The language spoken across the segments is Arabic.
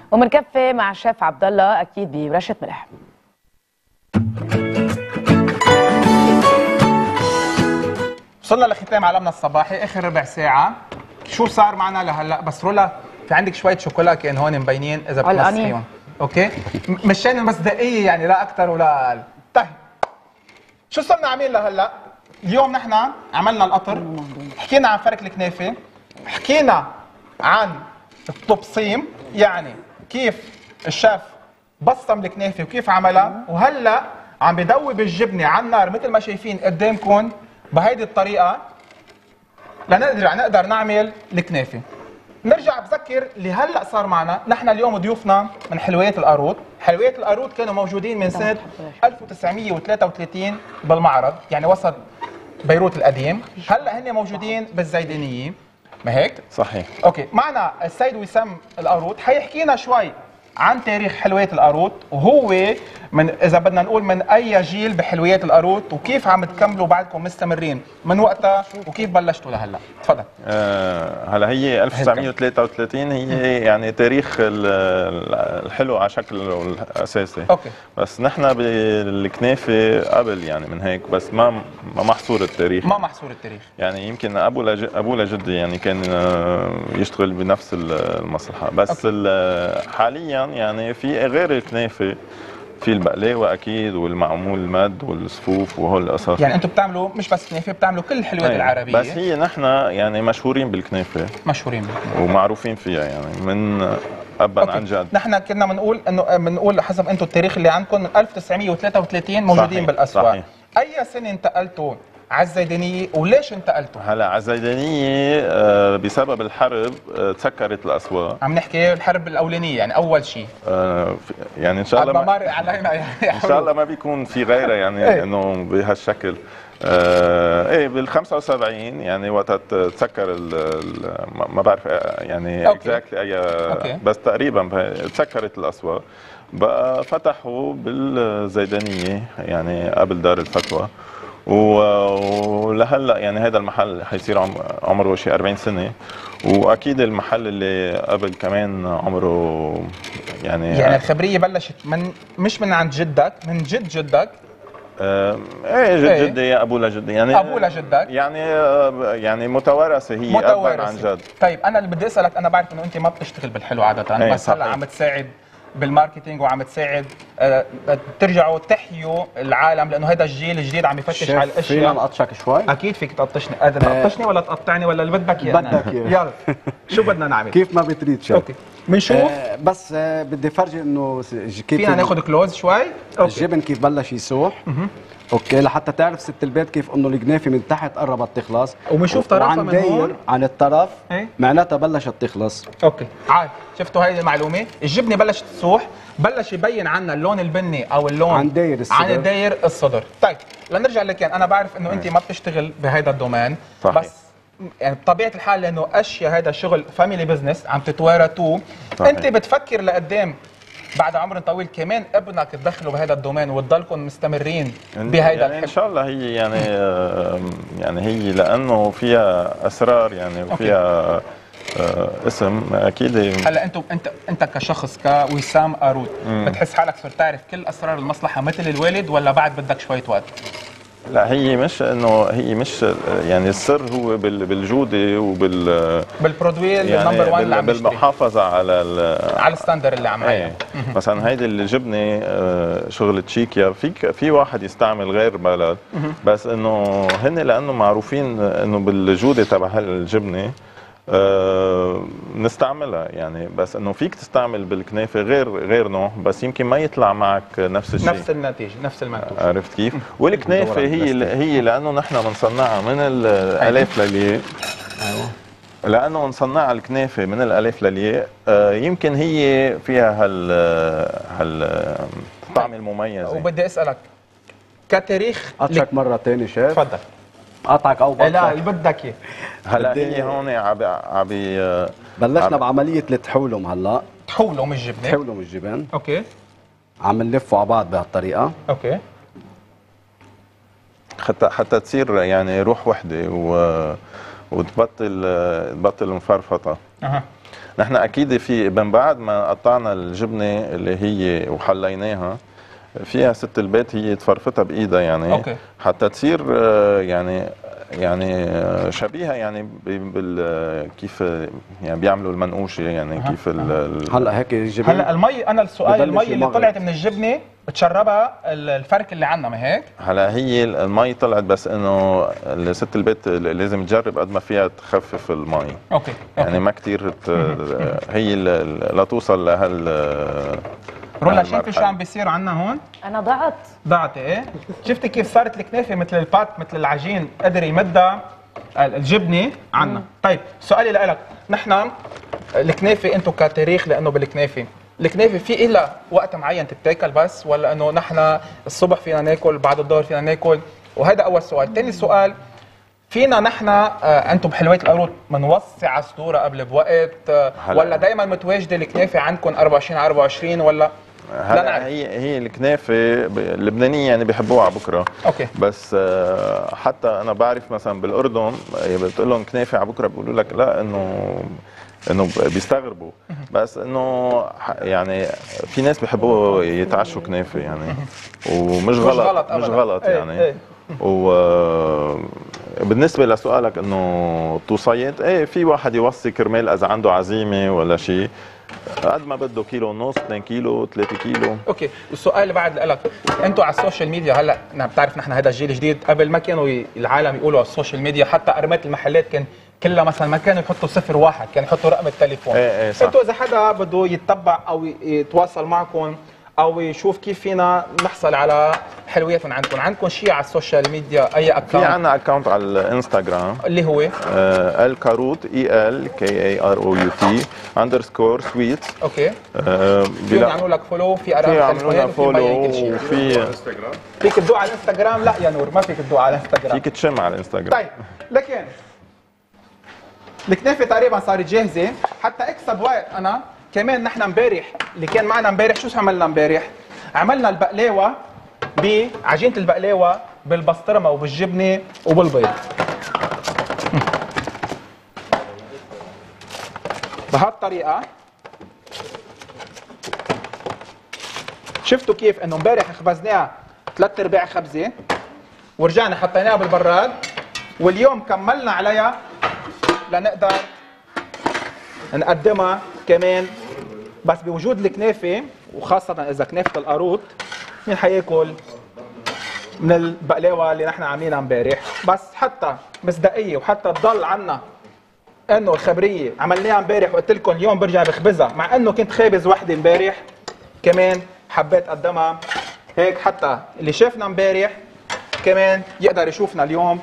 ومنكفي مع الشيف عبد الله اكيد برشه ملح. وصلنا لختام عالمنا الصباحي، اخر ربع ساعه. شو صار معنا لهلا؟ بس رولا في عندك شويه شوكولا كان هون مبينين اذا بتمسحيهم. اوكي، مشان بس دقيقه يعني، لا اكثر ولا اقل. طيب شو صرنا عاملين لهلا؟ اليوم نحن عملنا القطر، حكينا عن فرك الكنافه، حكينا عن التبصيم، يعني كيف الشيف بصم الكنافه وكيف عملها، وهلا عم بدوب الجبنه على النار مثل ما شايفين قدامكم بهيدي الطريقه لنقدر نعمل الكنافه. نرجع بذكر اللي هلا صار معنا. نحن اليوم ضيوفنا من حلويات القارود. حلويات القارود كانوا موجودين من سنه 1933 بالمعرض، يعني وسط بيروت القديم. هلا هن موجودين بالزيدانيه، ما هيك؟ صحيح. اوكي، معنا السيد وسام القارود حيحكينا شوي عن تاريخ حلويات القارود، وهو من اذا بدنا نقول من اي جيل بحلويات القارود، وكيف عم تكملوا بعدكم مستمرين من وقتها، وكيف بلشتوا لهلا. تفضل. هلا هي 1933 هي يعني تاريخ الحلو على شكله الاساسي. اوكي. بس نحن بالكنافه قبل يعني من هيك، بس ما محصور التاريخ. ما محصور التاريخ. يعني يمكن ابو لجدي يعني كان يشتغل بنفس المصلحه، بس حاليا يعني في غير الكنافه في البقلاوه اكيد والمعمول المد والصفوف وهول القصص. يعني انتم بتعملوا مش بس كنافه، بتعملوا كل الحلويات العربيه. بس هي نحن يعني مشهورين بالكنافه، مشهورين بالكنافه ومعروفين فيها يعني من ابا عن جد. نحن كنا بنقول حسب انتم التاريخ اللي عندكم من 1933 موجودين. صحيح. بالاسواق. صحيح. اي سنه انتقلتوا على الزيدانيه وليش انتقلتوا؟ هلا على الزيدانيه بسبب الحرب تسكرت الاسواق. عم نحكي الحرب الاولانيه يعني اول شيء. يعني ان شاء الله مر علينا ان شاء الله ما بيكون في غيرها يعني انه بهالشكل. ايه بال 75 يعني وقت تسكر ما بعرف يعني اكزاكتلي اي، بس تقريبا تسكرت الاسواق، بقى فتحوا بالزيدانيه يعني قبل دار الفتوى، ولهلا يعني هذا المحل حيصير عمره شيء 40 سنه، واكيد المحل اللي قبل كمان عمره يعني الخبريه بلشت مش من عند جدك، من جد جدك. ايه جدي يا ابو لجدي يعني ابو لجدك يعني متوارثه هي ابا عن جد. طيب انا اللي بدي اسالك، انا بعرف انه انت ما بتشتغل بالحلو عاده، بس هلا عم تساعد بالماركتينج وعم تساعد ترجعوا تحيوا العالم، لانه هذا الجيل الجديد عم يفتش على الاشياء. فينا نقطشك شوي؟ اكيد فيك تقطشني. قادر تقطشني ولا تقطعني ولا اللي بدك اياه؟ بدك اياه. يلا شو بدنا نعمل؟ كيف ما بتريد شيف. اوكي بنشوف. بس بدي فرجي انه كيف فينا ناخذ كلوز شوي. الجبن كيف بلش يسوح. اوكي، لحتى تعرف ست البيت كيف انه الكنافه من تحت قربت تخلص، وبنشوف طرفها من هون عن الطرف معناتها بلشت تخلص. اوكي عاد شفتوا هاي المعلومه، الجبنه بلشت تسوح، بلش يبين عنا اللون البني او اللون عن داير الصدر. عن داير الصدر. طيب لنرجع لك، يعني انا بعرف انه انت ما بتشتغل بهذا الدومين. صحيح. بس يعني بطبيعه الحال لانه اشياء هذا شغل فاميلي بزنس عم تتوارثوه، انت بتفكر لقدام بعد عمر طويل كمان ابنك تدخله بهذا الدومين وتضلكم مستمرين بهذا يعني ان شاء الله هي يعني هي لانه فيها اسرار يعني وفيها اسم اكيد. هلا انت كشخص كوسام قارود بتحس حالك صرت تعرف كل اسرار المصلحه مثل الوالد، ولا بعد بدك شويه وقت؟ لا هي مش يعني السر هو بالجوده بالبرودوي النمبر 1 اللي عم بالمحافظه على الستاندر اللي عم عليه. مثلا هيدي الجبنه شغل تشيكيا، في واحد يستعمل غير بلد، بس انه هن لانه معروفين انه بالجوده تبع هالجبنه نستعملها يعني. بس انه فيك تستعمل بالكنافه غير نوع، بس يمكن ما يطلع معك نفس الشيء، نفس النتيجه، نفس المنتوج. عرفت كيف؟ والكنافه هي لانه نحن بنصنعها من الالاف للياء. ايوه، لانه نصنع الكنافه من الالاف للياء يمكن هي فيها الطعم المميز. وبدي اسالك كتاريخ قطشك مره ثانيه شيف. تفضل. قطعك او بطلك؟ لا اللي بدك اياه. هلا هي هون عبي بلشنا بعمليه التحولم. هلا تحولم الجبنه. تحولم الجبن. اوكي. عم نلفه على بعض بهالطريقه. اوكي. حتى تصير يعني روح وحده وتبطل مفرفطه. نحن اكيد في من بعد ما قطعنا الجبنه اللي هي وحليناها فيها ست البيت هي تفرفتها بايدها يعني أوكي. حتى تصير يعني شبيهه يعني كيف يعني بيعملوا المنقوشه يعني كيف هلا هيك الجبن هلا المي، انا السؤال ببلش المي اللي يمغط. طلعت من الجبنه بتشربها الفرك اللي عندنا، ما هيك؟ هلا هي المي طلعت بس انه ست البيت لازم تجرب قد ما فيها تخفف المي اوكي يعني ما كثير هي لا توصل رولا شايفه شو عم بيصير عندنا هون؟ انا ضعت ايه؟ شفتي كيف صارت الكنافه مثل البات مثل العجين قدر يمدها الجبنه عنا. طيب سؤالي لك، نحن الكنافه انتم كتاريخ، لانه بالكنافه الكنافه في إلها وقت معين تتاكل بس، ولا انه نحن الصبح فينا ناكل بعد الظهر فينا ناكل؟ وهذا اول سؤال. ثاني سؤال، فينا نحن انتم بحلويات القارود بنوسع صدورها قبل بوقت ولا دائما متواجده الكنافه عندكم 24 على 24 ولا؟ هلا هي الكنافه اللبنانيه يعني بيحبوها على بكره. اوكي. بس حتى انا بعرف مثلا بالاردن بتقول لهم كنافه على بكره بيقولوا لك لا، انه بيستغربوا، بس انه يعني في ناس بيحبوا يتعشوا كنافه يعني، ومش غلط مش غلط يعني. ايه. وبالنسبه لسؤالك انه توصيات، ايه في واحد يوصي كرمال اذا عنده عزيمه ولا شيء قد ما بده، كيلو ونص 2 كيلو 3 كيلو. اوكي. والسؤال اللي بعد لك، انتم على السوشيال ميديا هلا بتعرف نحن هذا الجيل الجديد، قبل ما كانوا العالم يقولوا على السوشيال ميديا، حتى ارمات المحلات كان كلها مثلا ما كانوا يحطوا 01، كانوا يحطوا رقم التليفون. ايه صح. انتم اذا حدا بده يتبع او يتواصل معكم او يشوف كيف فينا نحصل على حلويات من عندكم شيء على السوشيال ميديا، اي اكونت؟ في عندنا اكونت على الانستغرام اللي هو الكاروت ELKAROUT _sweet. اوكي. فيهم يعملوا لك فولو، في ارقام تليفونات وفي كل شيء. وفي فيك تدوق على الانستغرام؟ لا يا نور ما فيك تدوق على الانستغرام. فيك تشم على الانستغرام. طيب لكن الكنافه تقريبا صارت جاهزه، حتى اكسب وقت انا كمان. نحن امبارح اللي كان معنا امبارح شو عملنا امبارح؟ عملنا البقلاوه بعجينه البقلاوه بالبسطرمه وبالجبنه وبالبيض. بهالطريقه شفتوا كيف انه امبارح خبزناها 3/4 خبزه ورجعنا حطيناها بالبراد، واليوم كملنا عليها لنقدر نقدمها كمان. بس بوجود الكنافه، وخاصه اذا كنافه القاروط، مين حياكل من البقلاوه اللي نحن عاملينها امبارح؟ بس حتى مصداقيه وحتى تضل عنا انه الخبريه عملناها امبارح وقلت لكم اليوم برجع بخبزها، مع انه كنت خابز وحده امبارح كمان حبيت اقدمها هيك، حتى اللي شافنا امبارح كمان يقدر يشوفنا اليوم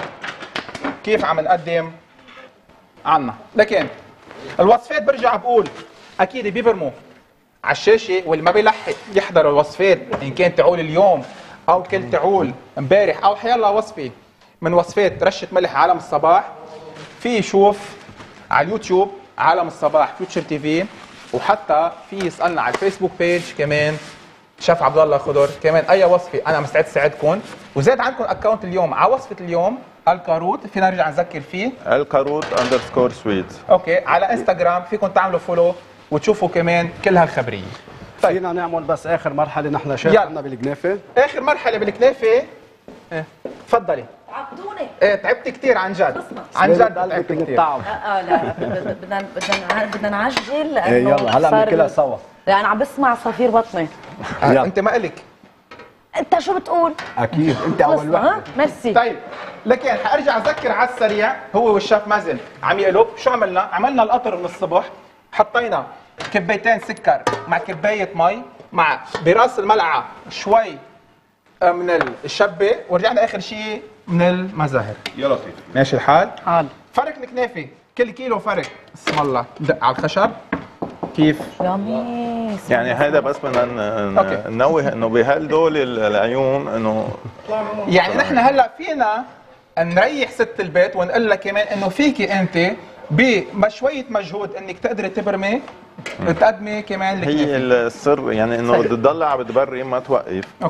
كيف عم نقدم عنا. لكن الوصفات برجع بقول اكيد بيبرموا على الشاشه، واللي ما بيلحق يحضر الوصفات ان كان تعول اليوم او كل تعول امبارح او حيالله وصفه من وصفات رشه ملح عالم الصباح، في يشوف على اليوتيوب عالم الصباح فيوتشر تي في، وحتى في يسالنا على الفيسبوك بيج كمان شيف عبد الله خضر. كمان اي وصفه انا مستعد ساعدكم. وزاد عندكم اكونت اليوم على وصفه اليوم الكاروت، فينا نرجع نذكر فيه الكاروت _sweet. اوكي. على انستغرام فيكم تعملوا فولو وتشوفوا كمان كل هالخبريه. طيب فينا نعمل بس اخر مرحله نحن شايفنا بالكنافه. اخر مرحله بالكنافه. تفضلي. عبدوني. ايه تعبت كثير عن جد. عن جد تعبت كثير. لا بدنا نعجل لانه يلا هلا بناكلها سوا. لا انا عم بسمع صفير بطني. انت ما قلك. انت شو بتقول؟ اكيد انت اول واحد. ميرسي. طيب لكن حارجع اذكر على السريع، هو والشيف مازن عم يقلب. شو عملنا؟ عملنا القطر من الصبح، حطينا كبايتين سكر مع كبايه مي مع براس الملعقه شوي من الشبه، ورجعنا اخر شيء من المزاهر. يا لطيف. ماشي الحال؟ حال. فرق الكنافه كل كيلو فرق بسم الله دق على الخشب كيف؟ ياميس. يعني هذا بس بدنا ننوه انه بهالدول العيون انه يعني نحن هلا فينا نريح ست البيت ونقول لها كمان انه فيكي انت بشويه مجهود انك تقدري تبرمي تقدمي كمان الكنافه. هي السر يعني انه تضلها عم تبري ما توقف. اوكي.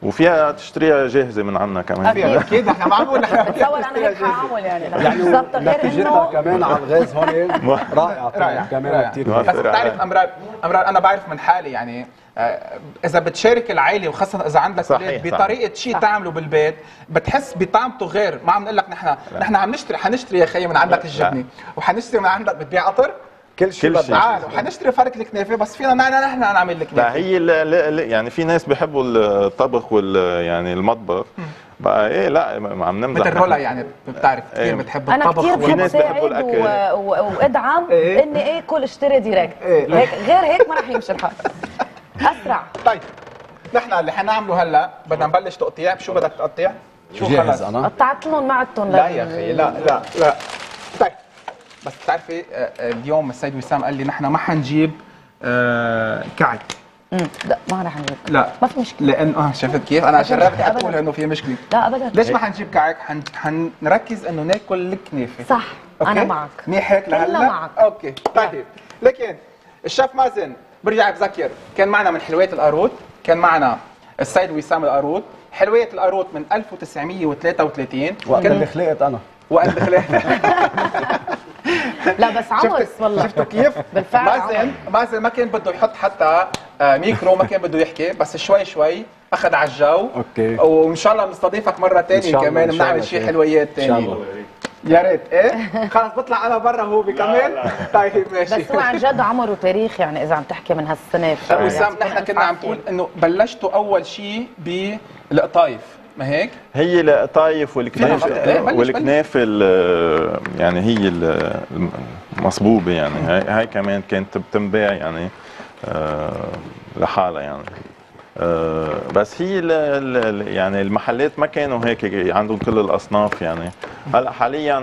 وفيها تشتريها جاهزه من عنا كمان. اكيد احنا معقول نحن بتصور انا هيك حاعمل يعني بالضبط، غير نتيجتها انه كمان على الغاز هون رائعه رائع كمان كثير. بس بتعرف امرار انا بعرف من حالي يعني اذا بتشارك العائله وخاصه اذا عندك اولاد بطريقه شيء تعمله بالبيت بتحس بطعمته غير. ما عم نقول لك نحن عم نشتري، حنشتري يا خيي من عندك الجبنه وحنشتري من عندك بتبيع قطر كل شيء تعال وحنشتري فرق الكنافه، بس فينا نحن نعمل الكنافه. لا هي يعني في ناس بيحبوا الطبخ يعني المطبخ بقى ايه. لا عم نمزح مثل رولا يعني بتعرف كثير بتحب انا الطبخ كثير بحب ساعد وادعم اني اكل اشتري ديريكت هيك، غير هيك ما رح يمشي الحال اسرع. طيب نحن اللي حنعمله هلا بدنا نبلش تقطيع. شو بدك تقطيع؟ شو جاهز انا قطعت لهم معدتهم. لا يا اخي لا. طيب بس بتعرفي اليوم السيد وسام قال لي نحن ما حنجيب كعك. لا ما رح نجيب. لا ما في مشكله لان شفت كيف انا جربت اقول انه في مشكله. لا ابدا. ليش ما حنجيب كعك؟ حنركز انه ناكل الكنافه. صح أوكي؟ انا معك. منيح هيك لهلا؟ معك. اوكي طيب. لكن الشيف مازن برجع بذكر كان معنا من حلويات القاروت، كان معنا السيد وسام القاروت. حلويات القاروت من 1933 وقت اللي خلقت انا. وقت خلقت لا بس عوز والله. شفتوا كيف؟ بالفعل مازن ما كان بده يحط حتى ميكرو، ما كان بده يحكي، بس شوي شوي اخذ على الجو. اوكي وان شاء الله بنستضيفك مره ثانيه كمان بنعمل شيء حلويات ثانيه. يا ريت. ايه خلص بطلع انا برا هو بكمل. طيب ماشي. بس هو عن جد عمره تاريخ يعني اذا عم تحكي من هالسنه. وسام نحن كنا عم نقول انه بلشتوا اول شيء بالقطايف، ما هيك؟ هي القطايف والكنافه بلش. والكنافه يعني هي المصبوبه يعني هاي كمان كانت بتنباع يعني لحالها يعني. بس هي يعني المحلات ما كانوا هيك عندهم كل الاصناف يعني. هلا حاليا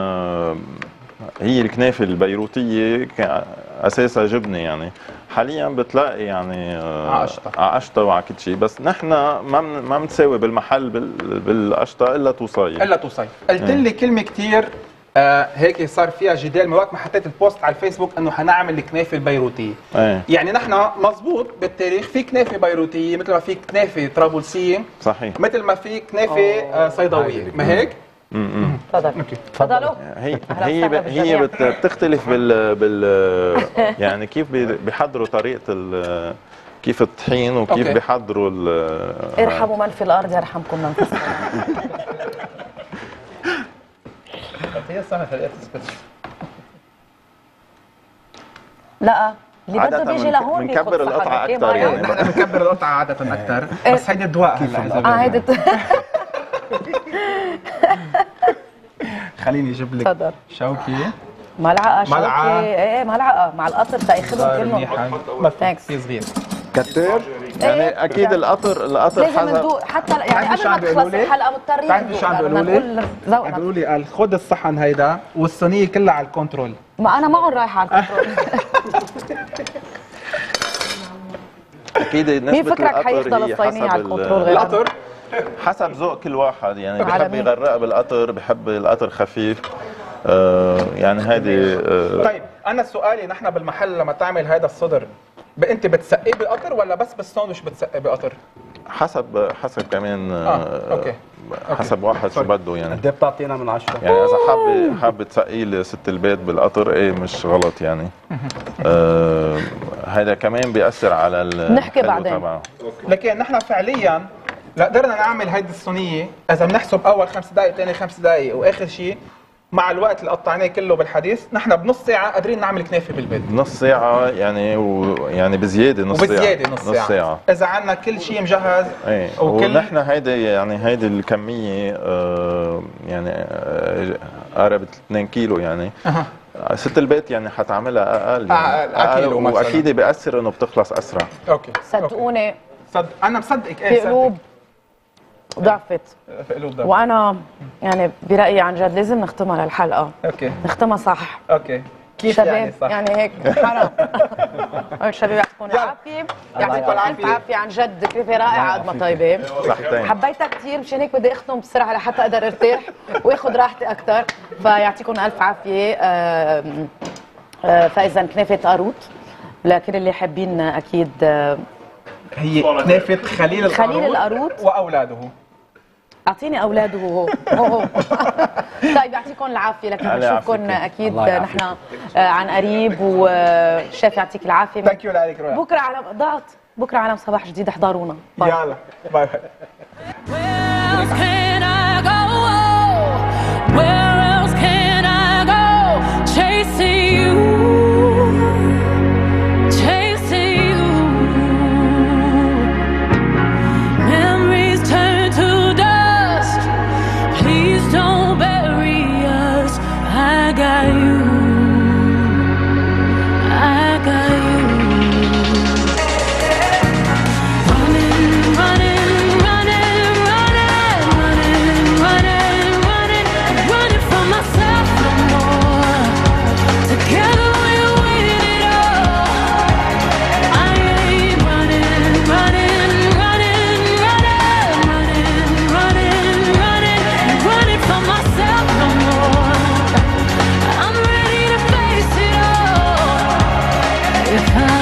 هي الكنافه البيروتيه اساسها جبنه يعني. حاليا بتلاقي يعني عقشطه وعلى كل شيء، بس نحن ما بنساوي بالمحل بالقشطه الا توصايه. قلت لي كلمه كثير هيك صار فيها جدال من وقت ما حطيت البوست على الفيسبوك انه حنعمل الكنافه البيروتيه. يعني نحن مزبوط بالتاريخ في كنافه بيروتيه مثل ما في كنافه طرابلسيه، صحيح، مثل ما في كنافه صيدويه، ما هيك؟ تفضل. تفضلوا. هي بتختلف يعني كيف بيحضروا طريقه كيف الطحين وكيف بيحضروا ارحموا من في الارض يرحمكم من في السماء. هي سهله خليها تثبت. لا اللي بده بيجي لهون بنكبر القطعه اكثر يعني. نحن بنكبر القطعه عاده اكثر، بس هيدي الدواء هلا. هيدي خليني اجيب لك تفضل. شوكي ملعقه شوكي. ايه ملعقه مع القطر تاخذهم كلهم. ثانكس. في صغير كتير يعني اكيد القطر لازم ندوق حتى يعني قبل ما تخلص الحلقه مضطرين ندوق. شو عم بيقولوا لي؟ خذ الصحن هيدا والصينيه كلها على الكنترول. ما انا معهم رايحه على الكنترول. اكيد مين فكرك حيفضل الصينيه على الكنترول؟ القطر حسب ذوق كل واحد يعني. بحب يغرق بالقطر، بحب القطر خفيف يعني هذه. طيب انا سؤالي، نحن بالمحل لما تعمل هذا الصدر انت بتسقيه بقطر ولا بس بالساندويتش بتسقيه بقطر؟ حسب كمان. اوكي حسب واحد شو بده يعني. قد ايه بتعطينا من 10؟ يعني اذا حابب تسقي لي ست البيت بالقطر ايه مش غلط يعني. هذا كمان بيأثر على نحكي بعدين تبعه. لكن نحن فعليا لا قدرنا نعمل هيدي الصينيه اذا بنحسب اول 5 دقائق ثاني 5 دقائق واخر شيء مع الوقت اللي قطعناه كله بالحديث، نحن بنص ساعه قادرين نعمل كنافه بالبيت. نص ساعه يعني يعني بزياده نص ساعه. وبزياده نص ساعه اذا عندنا كل شيء مجهز. ايه ونحن هيدي الكميه يعني قرابه 2 كيلو يعني. ست البيت يعني حتعملها اقل يعني. اقل واكيد بيأثر انه بتخلص اسرع. اوكي صدقوني انا مصدقك. في قلوب ضعفت. في قلوب ضعفت. وانا يعني برايي عن جد لازم نختمها للحلقه. اوكي نختمها صح. اوكي كيف شباب يعني صح؟ يعني هيك حرام. شباب يعطيكم العافيه. يعطيكم الف عافيه عن جد. كنافه رائعه قد ما طيبه. صحتين. حبيتها كثير مشان هيك بدي اختم بسرعه لحتى اقدر ارتاح واخذ راحتي اكثر. فيعطيكم الف عافيه. فاذا كنافه قاروت لكل اللي حابين اكيد هي كنافة خليل القاروط واولاده. اعطيني اولاده هو طيب يعطيكم العافيه، لكن بنشوفكم اكيد نحن عن قريب، والشيف يعطيك العافيه. ثانك يو لك رويا. بكره على ضغط، بكره عالم صباح جديد، احضرونا. يلا باي If I